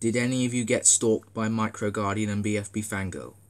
Did any of you get stalked by Micro Guardian and BFB Fangirl?